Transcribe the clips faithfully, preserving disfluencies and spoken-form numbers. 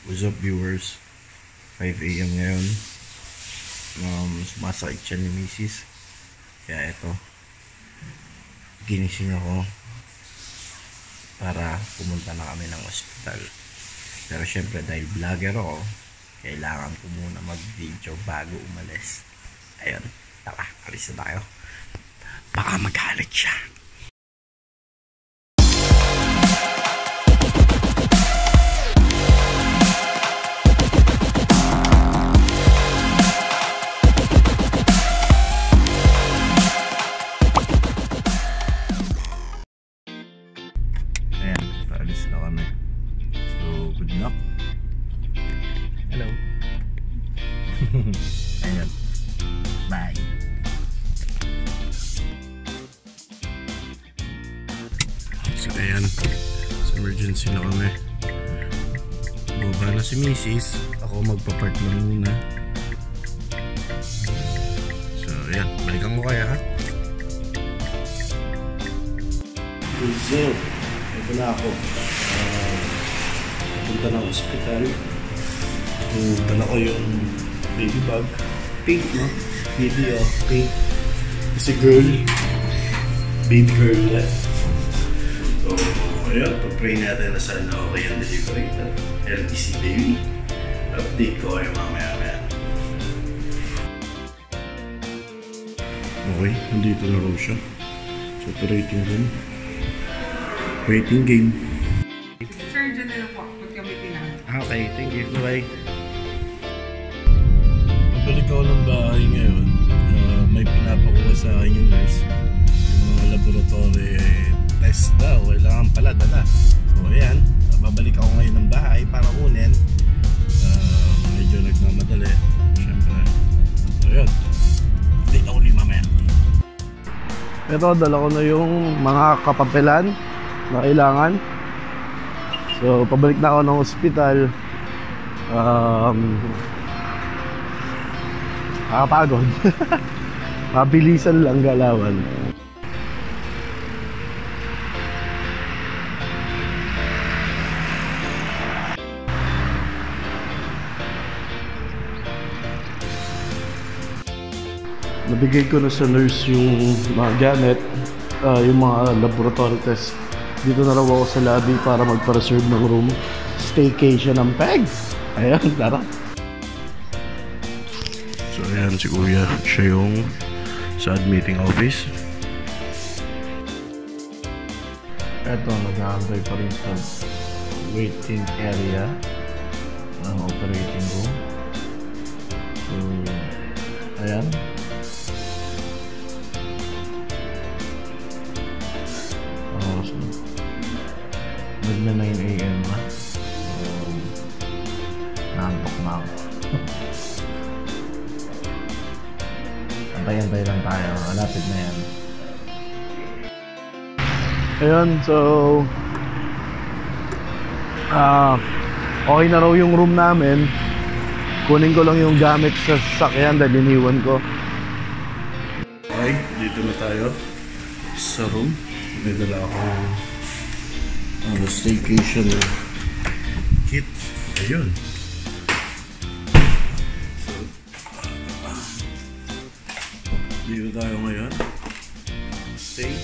What's up viewers? five A M ngayon. Um, sumasakit siya ni Missus Kaya ito, ginising ako para pumunta na kami ng ospital. Pero syempre dahil vlogger ako, kailangan ko muna mag-video bago umalis. Ayun, tara, alis na tayo. Baka magalit siya. Alis na kami. So, good luck. Hello. Ayan. Bye. So, ayan. Sa emergency na kami. Baba na si Missus Ako magpapark lang muna. So, ayan. Balikan mo kaya, ha? So, ito na ako. Uh, punta ng ospital. So, dala ko yung baby bag. Pink, no? Baby, oh, pink. Kasi girl. Baby girl ulit. So, ayun. Pag-pray natin na sana okay ang delivery. L T C baby. Update ko kayo mamaya-maya. Okay, nandito na raw siya. So, operating room. Waiting game. Sir, dyan na lang po. Pag kami pinag. Okay, thank you. Bye. Pabalik ako ng bahay ngayon. Uh, may pinapakuha sa akin yung nurse. Yung mga laboratory test daw. Kailangan pala dala. So ayan, babalik ako ngayon ng bahay para kunin. Uh, medyo nagmamadali. Siyempre. So ayan. Dito ulit mamaya. Pero dala ko na yung mga kapapelan na kailangan. So pabalik na ako ng ospital. um, Nakapagod. Mabilisan lang galawan. Nabigay ko na sa nurse yung mga gamit, uh, yung mga laboratory test. Dito na raw ako sa lobby para magpa-reserve ng room. Staycation ng P E G. Ayan, tara. So ayan si Kuya. Siya yung sa admitting office. Eto, nag-aantay pa rin sa waiting area ng operating room. So, ayan. Oras na. Nag na nine A M na. Um, Naantok na ako. Antay-antay lang tayo. Malapit na yan. Ayun, so ah, uh, okay na raw yung room namin. Kunin ko lang yung gamit sa sasakyan dahil iniwan ko. Okay, dito na tayo sa room. May dala akong uh, staycation kit. Ayun. So, uh, dito tayo ngayon. Stay.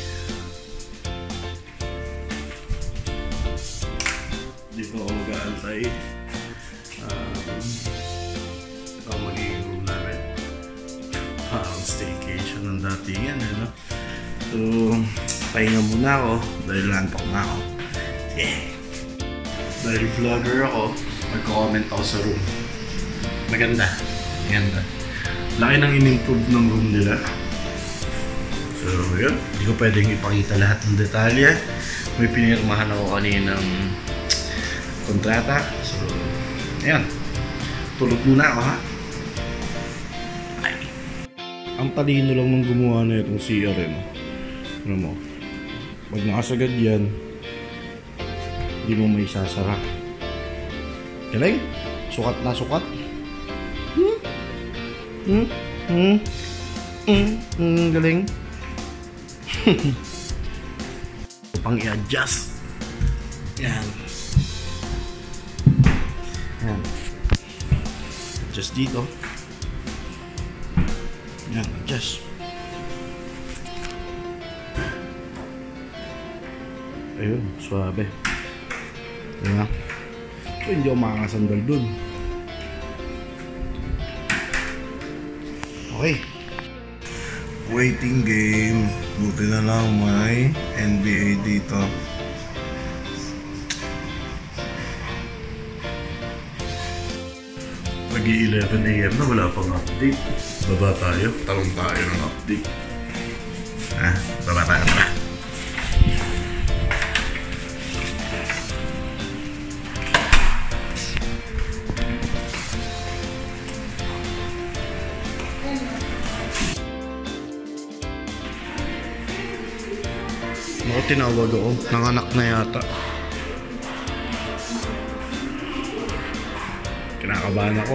Dito ako mag-aantay. Um, ito ang magiging room namin. Parang staycation ng datingan, eh, no? So, pahinga muna ako dahil lantok na ako. Yeah. Dahil vlogger ako, mag-comment ako sa room. Maganda. Maganda. Laki nang in-improve ng room nila. So, yun. Hindi ko pwedeng ipakita lahat ng detalye. May pinirmahan ako kaninang kontrata. So, ayan. Tulog muna ako, ha? Bye. Ang talino lang ng gumawa na itong C R M. Ano mo? Pag nakasagad yan, hindi mo may sasara. Galing? Sukat na sukat. Hmm? Hmm? Hmm? Hmm? Hmm? Galing? pang i-adjust. Yan. Ayan. Just dito. Ayan, adjust. Ayun, suabe. Diba? So, hindi ako makakasandal dun. Okay. Waiting game. Buti na lang may N B A dito. Mag-i eleven A M na, wala pang update. Baba tayo, talong tayo ng update. Ah, baba tayo na. Ako tinawag ako, nanganak na yata. Kinakabahan ako.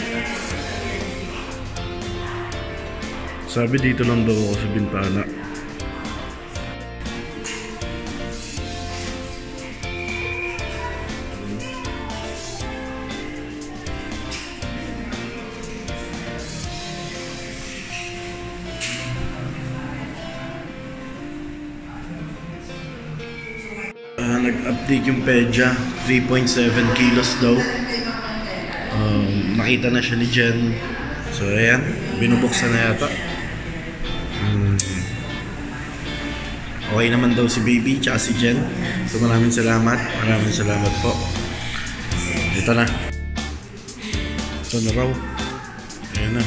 Sabi dito lang daw ako sa bintana. Uh, nag-update yung Pedja, three point seven kilos daw. Um, nakita na siya ni Jen. So ayan, binubuksan na yata. Hmm. Okay naman daw si baby tsaka si Jen. So maraming salamat, maraming salamat po. Ito na. Ito na raw. Ayan na.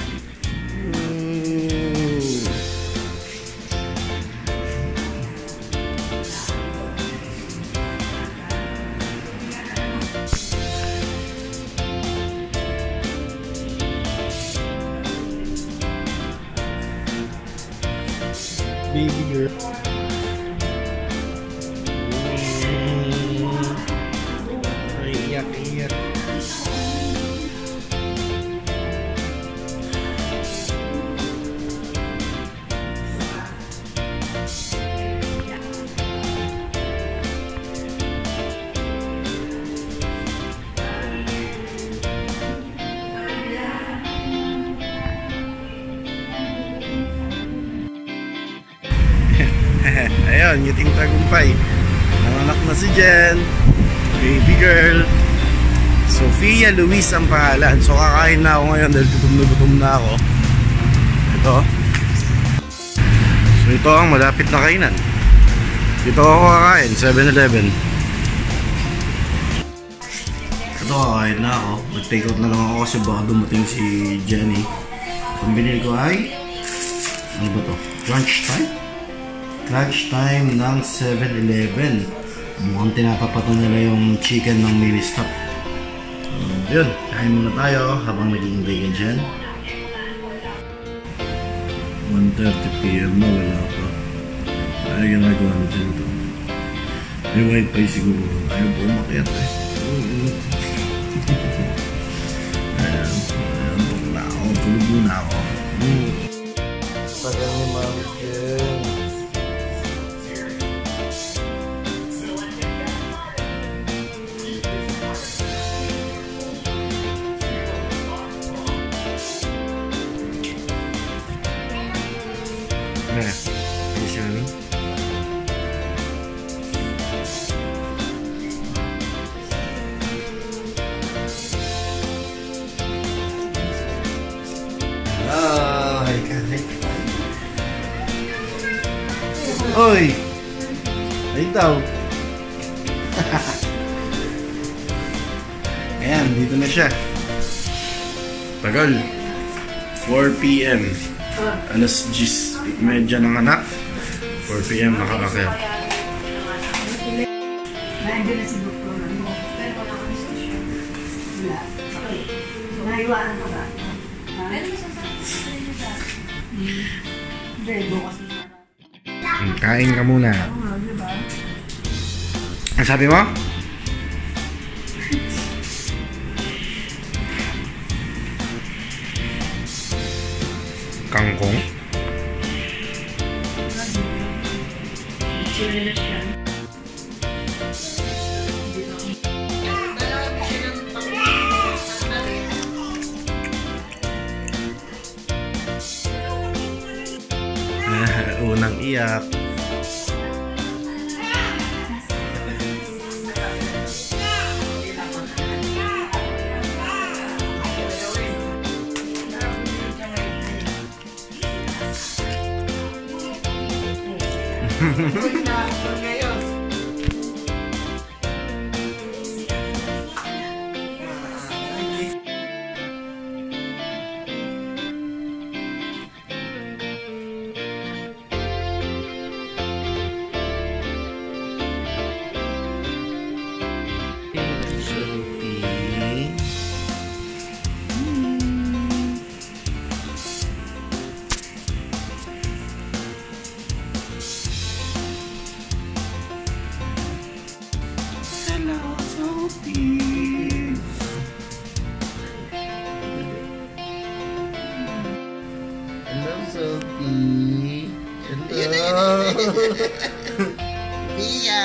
Baby girl. Ay, iyak, iyak. Ayun, ngiting tagumpay. Nanganak na si Jen. Baby girl. Sofia Luis ang pangalan. So kakain na ako ngayon dahil gutom na gutom na ako. Ito. So ito ang malapit na kainan. Dito ako kakain, seven eleven. Ito kakain na ako. Mag-take out na lang ako kasi baka dumating si Jenny. Ang binili ko ay ano ba to? Lunch time? Lunch time ng seven eleven. Mukhang tinatapatan nila yung chicken ng mini stop. Um, yun, kain muna tayo habang nag-i-ingray ka dyan. one thirty P M na, wala pa. Ay, ginagawa natin ito. May wifi siguro. Ayaw po umakyat eh. Ayan, ayan, tulog na ako. Tulog na ako. Tagal ni Mami Jen. Nah, di sini. Oh, hai hai. Oi. Ay daw. Ayan, dito na siya. Tagal. four P M Alas diyes medya ng anak. four P M nakakakyat. Nandiyan na si doktor. Pero wala kang station. Wala. Okay. So, naiwanan ka ba? Pero masasabi mo sa hindi, bukas na. Kain ka muna. Ang sabi mo? Kangkong? iyak. Sophie. Hello. Mia.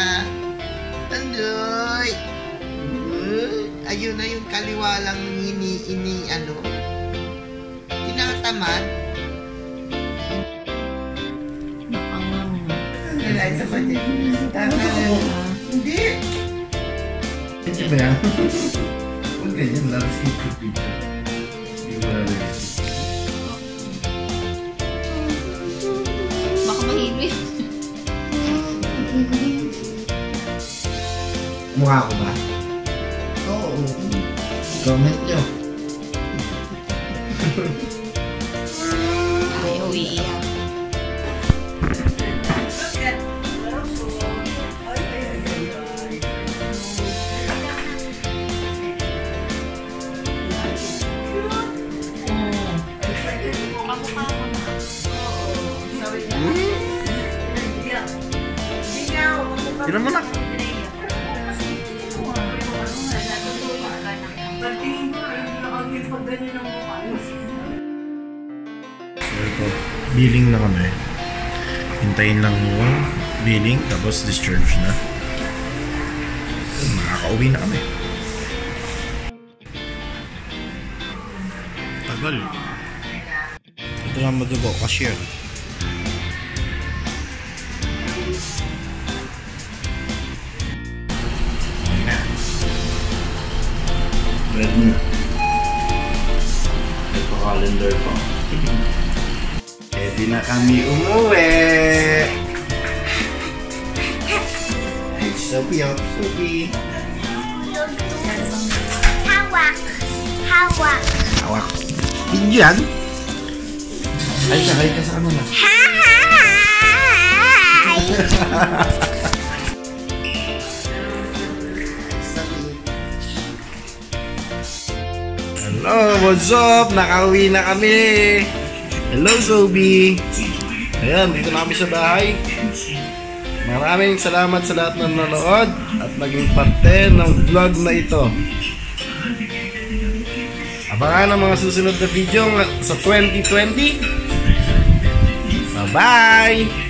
Andoy. Ayun na yung kaliwa lang ini ini ano. Tinatamad. Nakangang. Ay, sa pati. Hindi. Hindi ba yan? Huwag ganyan lang. Sikip dito. Hindi mo nalagay. Mukha ko ba? Oo. Comment nyo. Ay, uwiiyak. Tinan mo na. So ito, billing na kami. Hintayin lang yung billing, tapos discharge na. Makakauwi na kami. Tagal. Ito na madugo, cashier. Ready na. Ito calendar pa. Ready na kami umuwi. Ay, Sophie, oh. Sophie. Hawak. Hawak. Hawak. Video yan? Ay, sakay ka sa ano na. Hi! Hello, what's up? Nakauwi na kami. Hello, Sophie. Ayan, dito na kami sa bahay. Maraming salamat sa lahat ng nanonood at naging parte ng vlog na ito. Abangan ang mga susunod na video sa twenty twenty. Bye-bye!